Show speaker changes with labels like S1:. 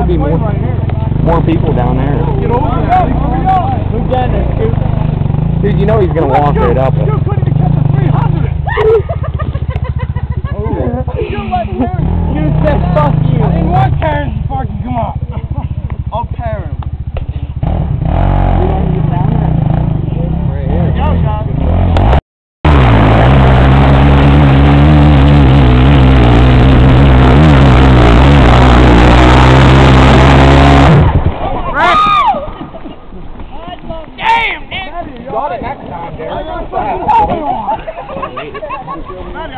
S1: be more people down there.
S2: Get over there. Move down there, Scoop.
S1: Dude, you know he's gonna walk right up it.